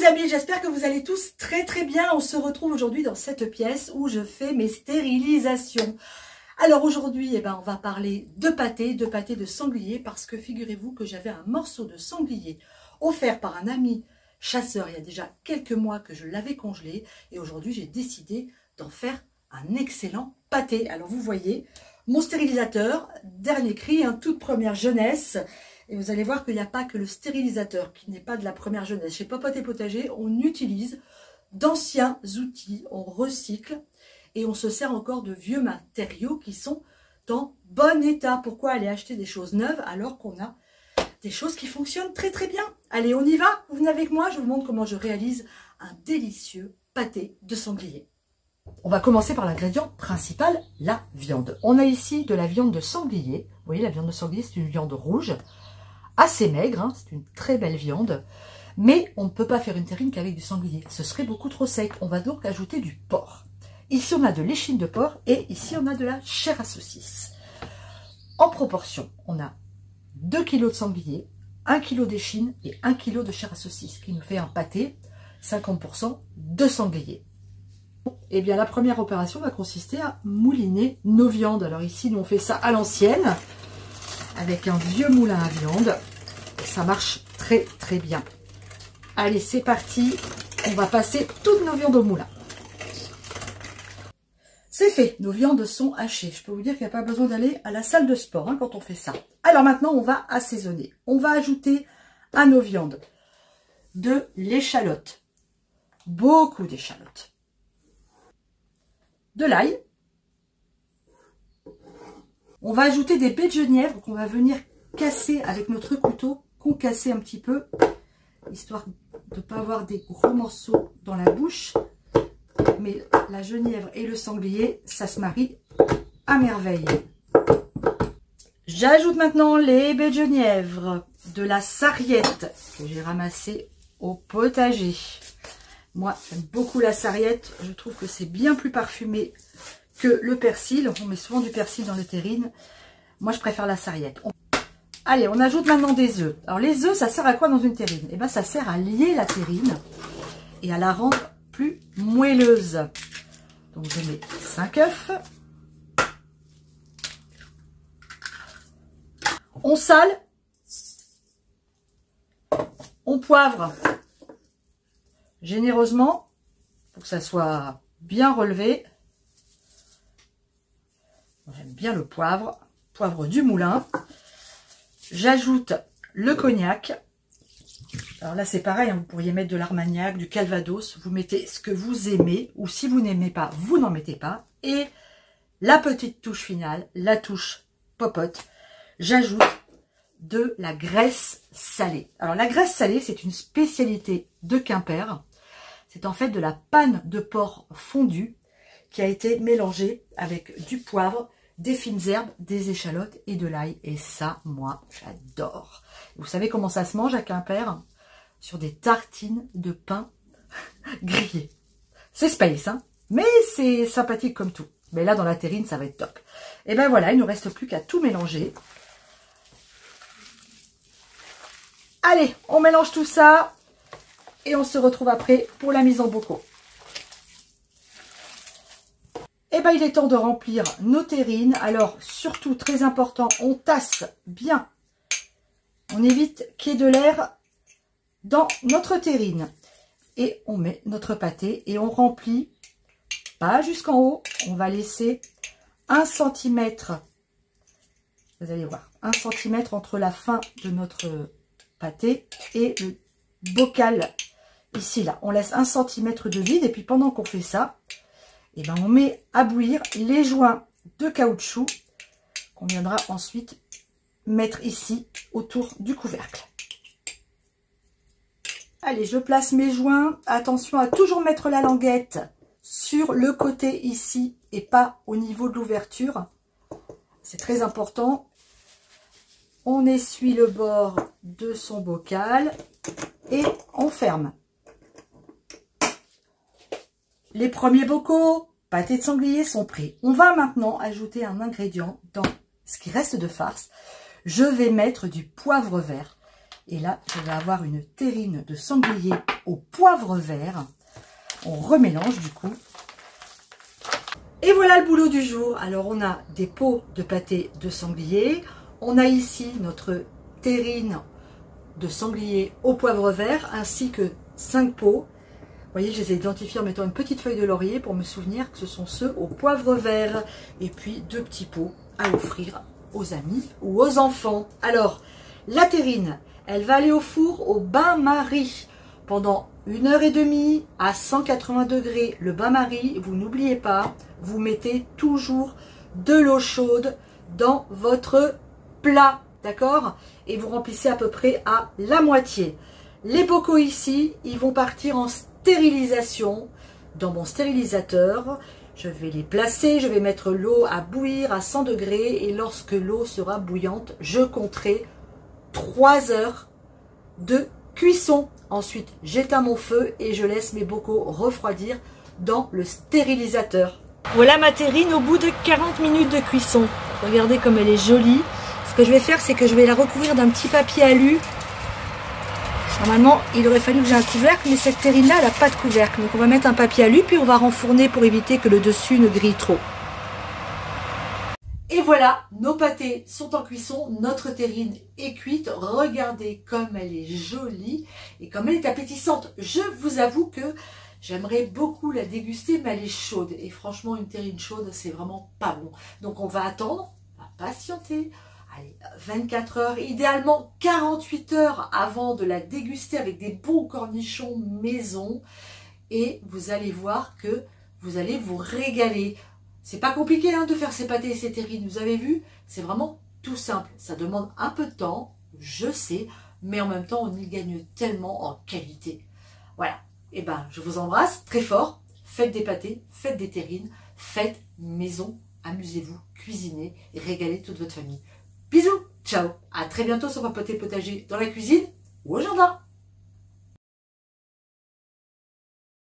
amis, j'espère que vous allez tous très bien. On se retrouve aujourd'hui dans cette pièce où je fais mes stérilisations. Alors aujourd'hui, on va parler de pâté de sanglier, parce que figurez-vous que j'avais un morceau de sanglier offert par un ami chasseur il y a déjà quelques mois que je l'avais congelé, et aujourd'hui j'ai décidé d'en faire un excellent pâté. Alors vous voyez mon stérilisateur, dernier cri, toute première jeunesse. Et vous allez voir qu'il n'y a pas que le stérilisateur qui n'est pas de la première jeunesse. Chez Popote et Potager, on utilise d'anciens outils, on recycle et on se sert encore de vieux matériaux qui sont en bon état. Pourquoi aller acheter des choses neuves alors qu'on a des choses qui fonctionnent très bien? Allez, on y va? Vous venez avec moi, je vous montre comment je réalise un délicieux pâté de sanglier. On va commencer par l'ingrédient principal, la viande. On a ici de la viande de sanglier. Vous voyez, la viande de sanglier, c'est une viande rouge, assez maigre, c'est une très belle viande. Mais on ne peut pas faire une terrine qu'avec du sanglier. Ce serait beaucoup trop sec. On va donc ajouter du porc. Ici, on a de l'échine de porc et ici, on a de la chair à saucisse. En proportion, on a 2 kg de sanglier, 1 kg d'échine et 1 kg de chair à saucisse, qui nous fait un pâté 50% de sanglier. Et bien, la première opération va consister à mouliner nos viandes. Alors ici, nous on fait ça à l'ancienne, avec un vieux moulin à viande. Et ça marche très bien. Allez, c'est parti. On va passer toutes nos viandes au moulin. C'est fait, nos viandes sont hachées. Je peux vous dire qu'il n'y a pas besoin d'aller à la salle de sport quand on fait ça. Alors maintenant, on va assaisonner. On va ajouter à nos viandes de l'échalote. Beaucoup d'échalote. De l'ail. On va ajouter des baies de genièvre qu'on va venir casser avec notre couteau, concasser un petit peu, histoire de ne pas avoir des gros morceaux dans la bouche. Mais la genièvre et le sanglier, ça se marie à merveille. J'ajoute maintenant les baies de genièvre, de la sarriette que j'ai ramassée au potager. Moi, j'aime beaucoup la sarriette. Je trouve que c'est bien plus parfumé que le persil. On met souvent du persil dans les terrines. Moi, je préfère la sarriette. Allez, on ajoute maintenant des œufs. Alors, les œufs, ça sert à quoi dans une terrine? Eh bien, ça sert à lier la terrine et à la rendre plus moelleuse. Donc, je mets 5 œufs. On sale. On poivre généreusement pour que ça soit bien relevé. J'aime bien le poivre, poivre du moulin. J'ajoute le cognac. Alors là c'est pareil, vous pourriez mettre de l'armagnac, du calvados, vous mettez ce que vous aimez, ou si vous n'aimez pas, vous n'en mettez pas. Et la petite touche finale, la touche popote, j'ajoute de la graisse salée. Alors la graisse salée, c'est une spécialité de Quimper. C'est en fait de la panne de porc fondue qui a été mélangée avec du poivre, des fines herbes, des échalotes et de l'ail. Et ça, moi, j'adore. Vous savez comment ça se mange à Quimper? Sur des tartines de pain grillé. C'est space, mais c'est sympathique comme tout. Mais là, dans la terrine, ça va être top. Et ben voilà, il ne nous reste plus qu'à tout mélanger. Allez, on mélange tout ça et on se retrouve après pour la mise en bocaux. Et bien, il est temps de remplir nos terrines. Alors, surtout, très important, on tasse bien. On évite qu'il y ait de l'air dans notre terrine. Et on met notre pâté et on remplit, pas jusqu'en haut, on va laisser 1 cm, vous allez voir, 1 cm entre la fin de notre pâté et le bocal ici là. On laisse 1 cm de vide et puis pendant qu'on fait ça, et ben on met à bouillir les joints de caoutchouc qu'on viendra ensuite mettre ici autour du couvercle. Allez, je place mes joints. Attention à toujours mettre la languette sur le côté ici et pas au niveau de l'ouverture. C'est très important. On essuie le bord de son bocal et on ferme. Les premiers bocaux, pâté de sanglier, sont prêts. On va maintenant ajouter un ingrédient dans ce qui reste de farce. Je vais mettre du poivre vert. Et là, je vais avoir une terrine de sanglier au poivre vert. On remélange du coup. Et voilà le boulot du jour. Alors on a des pots de pâté de sanglier. On a ici notre terrine de sanglier au poivre vert ainsi que 5 pots. Vous voyez, je les ai identifiés en mettant une petite feuille de laurier pour me souvenir que ce sont ceux au poivre vert. Et puis 2 petits pots à offrir aux amis ou aux enfants. Alors, la terrine, elle va aller au four au bain-marie pendant 1h30 à 180 degrés. Le bain-marie, vous n'oubliez pas, vous mettez toujours de l'eau chaude dans votre plat, d'accord? Et vous remplissez à peu près à la moitié. Les bocaux ici, ils vont partir en stérilisation dans mon stérilisateur. Je vais les placer, je vais mettre l'eau à bouillir à 100 degrés et lorsque l'eau sera bouillante, je compterai 3 heures de cuisson. Ensuite, j'éteins mon feu et je laisse mes bocaux refroidir dans le stérilisateur. Voilà ma terrine au bout de 40 minutes de cuisson. Regardez comme elle est jolie. Ce que je vais faire, c'est que je vais la recouvrir d'un petit papier alu. Normalement, il aurait fallu que j'ai un couvercle, mais cette terrine-là, elle n'a pas de couvercle. Donc on va mettre un papier alu, puis on va renfourner pour éviter que le dessus ne grille trop. Et voilà, nos pâtés sont en cuisson, notre terrine est cuite. Regardez comme elle est jolie et comme elle est appétissante. Je vous avoue que j'aimerais beaucoup la déguster, mais elle est chaude. Et franchement, une terrine chaude, c'est vraiment pas bon. Donc on va attendre, on va patienter. Allez, 24 heures, idéalement 48 heures avant de la déguster avec des bons cornichons maison. Et vous allez voir que vous allez vous régaler. C'est pas compliqué hein, de faire ces pâtés et ces terrines, vous avez vu? C'est vraiment tout simple. Ça demande un peu de temps, je sais, mais en même temps, on y gagne tellement en qualité. Voilà. Et ben, je vous embrasse très fort. Faites des pâtés, faites des terrines, faites maison, amusez-vous, cuisinez et régalez toute votre famille. Bisous, ciao, à très bientôt sur Papoter Potager dans la cuisine ou au jardin.